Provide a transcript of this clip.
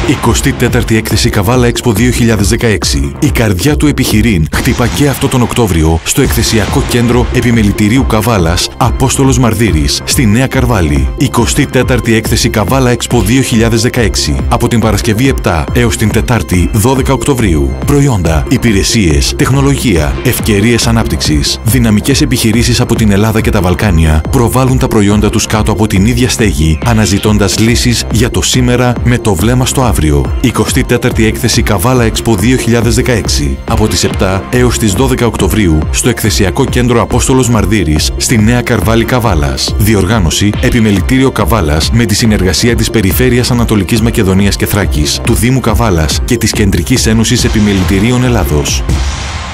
24η έκθεση Kavala Expo 2016. Η καρδιά του επιχειρήν χτυπά και αυτό τον Οκτώβριο στο εκθεσιακό κέντρο επιμελητηρίου Καβάλας Απόστολος Μαρδύρης στη Νέα Καρβάλη. 24η έκθεση Kavala Expo 2016 από την Παρασκευή 7 έως την Τετάρτη 12 Οκτωβρίου. Προϊόντα, υπηρεσίες, τεχνολογία, ευκαιρίες ανάπτυξης. Δυναμικές επιχειρήσεις από την Ελλάδα και τα Βαλκάνια προβάλλουν τα προϊόντα τους κάτω από την ίδια στέγη, αναζητώντας λύσεις για το σήμερα με το βλέμμα στο αύριο. 24η έκθεση Kavala Expo 2016 από τις 7 έως τις 12 Οκτωβρίου στο εκθεσιακό κέντρο Απόστολος Μαρδύρης στη Νέα Καρβάλη Καβάλας. Διοργάνωση Επιμελητήριο Καβάλας με τη συνεργασία της Περιφέρειας Ανατολικής Μακεδονίας και Θράκης, του Δήμου Καβάλας και της Κεντρικής Ένωσης Επιμελητηρίων Ελλάδος.